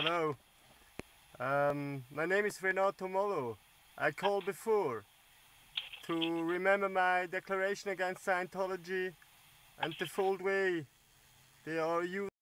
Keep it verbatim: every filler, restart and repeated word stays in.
Hello. Um, my name is Renato Molo. I called before to remember my declaration against Scientology and the foul way they are using